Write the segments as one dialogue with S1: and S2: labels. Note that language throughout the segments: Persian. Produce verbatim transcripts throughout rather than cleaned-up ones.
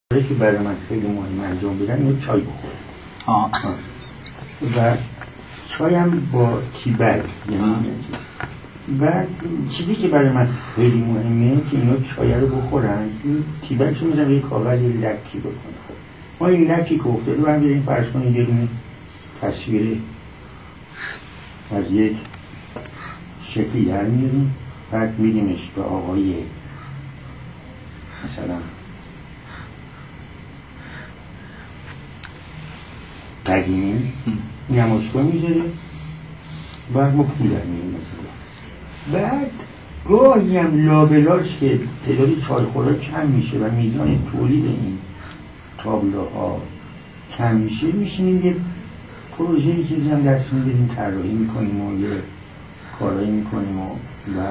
S1: که برای من خیلی مهم انجام بدن اینو چای بخورم. آه. آه. و چای هم با تیبک، یعنی و چیزی که برای من خیلی مهمه که اینا چای رو بخورن، این تیبک رو میزن یه کاغذ یه لکی بکنه. ما این لکی که افتاده رو هم بریم فرض کنید یه دونه تصویر از یک شکلی در میاریم، بعد میدیمش به آقای مثلا قدیمی نمایشگاه میذاره، بعد ما پول در میاریم مثلا. بعد گاهی هم لابلاش که تعداد چایخورا کم میشه و میزان تولید این تابلوها کم میشه، میشینیم یه پروژه چیزی هم دست میگیریم، طراحی میکنیم و یه کارایی میکنیم و و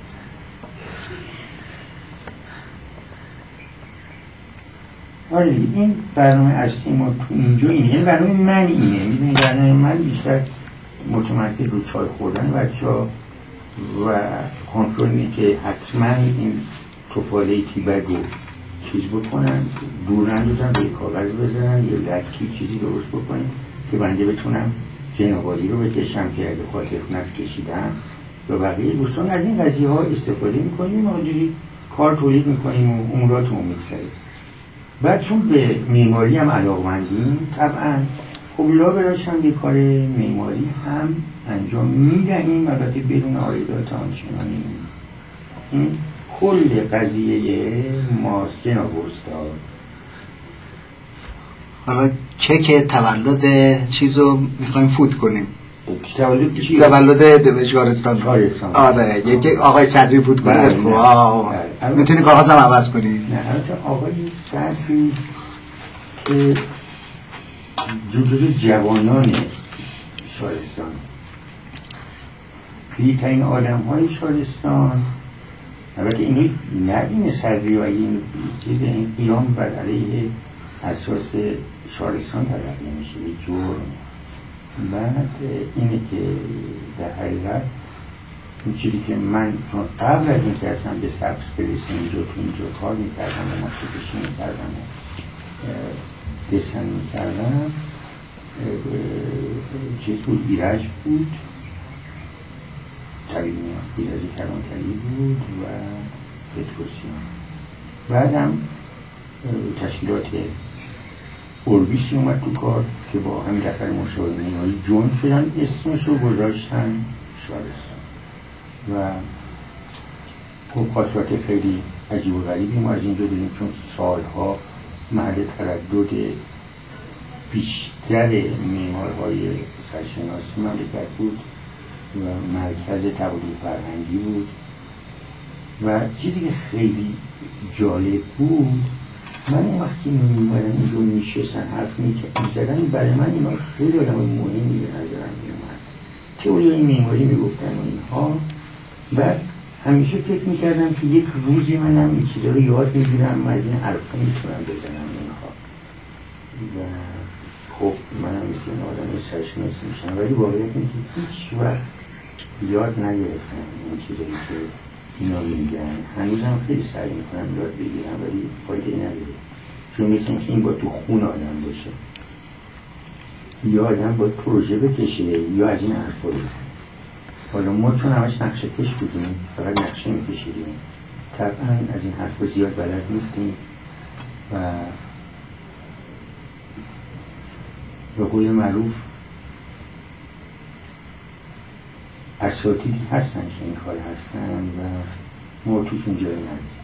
S1: آره این برنامه اصلی ما تو اینجا اینه، یعنی برنامه من اینه، میدونی برنامه من بیشتر متمرکز رو چای خوردن بچه ها و کنترل اینه که حتما این توفاله تیبک رو چیز بکنن، دور نندازن، به کاغذ بزنن، یه لکی چیزی درست بکنیم که بنده بتونم جنابالی رو بکشم که اگه خاطر نفت کشیدم و بقیه دوستان از این قضیه ها استفاده میکنیم و اونجوری کار تولید میکنیم و اموراتمون میگذره. بعد چون به معماری هم علاقمندیم طبعا خب لا براش هم یه کار معماری هم انجام میدهیم، البته بدون عایدات آنچنانی. این کل قضیه ماست جناب استاد.
S2: حالا کیک تولد چیزو میخوایم فوت کنیم.
S1: تولد چی؟
S2: تولد شهرستان.
S1: شهرستان.
S2: آره یکی آقای صدری فوت کنه. میتونی کاغذم عوض کنی؟
S1: نه البته آقای صدری که جزو جوانان شهرستان، پیرترین آدم های شهرستان، البته اینو ندین صدری و این چیز ایران بر علیه اساس شهرستان تلقی میشه یه جرم. بعد اینه که در حقیقت این چیزی که من چون قبل از این که اصلا به سبز برسیم اینجا تو اینجا کار میکردم و ماسکشی میکردم و دسن میکردم، چیز بود ایرج بود، طبیعی ایرج کلانتری بود و پتروسیان. بعدم تشکیلات اوربیسی اومد تو کار که با همین دفتر مشاوره معماری جون شدن، اسمش رو گذاشتن شهرستان و خب خاطرات خیلی عجیب و غریبی ما از اینجا داریم، چون سالها محل تردد بیشتر معمارهای سرشناسی مملکت بود و مرکز تبادل فرهنگی بود و چیزی که خیلی جالب بود، من اون وقتی می‌اومدم اینجا میشستن حرف می‌زدن، برای من اینا خیلی آدم مهمی به نظرم می‌اومد، تئوری معماری میگفتن و اینها. بعد همیشه فکر می‌کردم که یک روزی منم این چیزا رو یاد می‌گیرم و از این حرفا میتونم بزنم اینها و خب منم مثل این آدم سرشناس میشم، ولی واقعیت اینه که هیچ وقت یاد نگرفتم این چیزایی که اینا میگن. هنوزم خیلی سعی میکنم یاد بگیرم ولی فایده نداره، چون مثل اینکه این با تو خون آدم باشه، یا آدم با پروژه بکشه یا از این حرفا رو. حالا ما چون همش نقشه کش بودیم، فقط نقشه میکشیدیم، طبعا از این حرفا زیاد بلد نیستیم و به قول معروف اساتیدی هستن که این کار هستن و ما توشون جای نداریم.